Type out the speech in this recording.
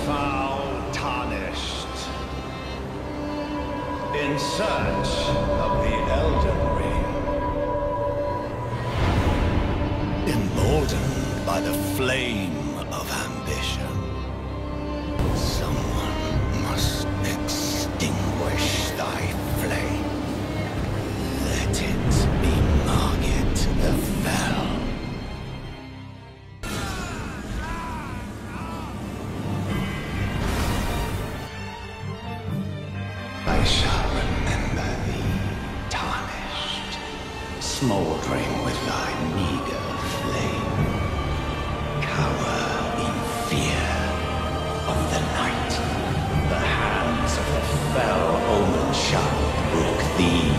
foul tarnished, in search of the Elden Ring. Emboldened by the flame of ambition, someone must extinguish thy flame. Let it be Margit the Fell. I shall remember thee, tarnished, smoldering with thy meager flame. Cower in fear of the night. The hands of the fell omen shall brook thee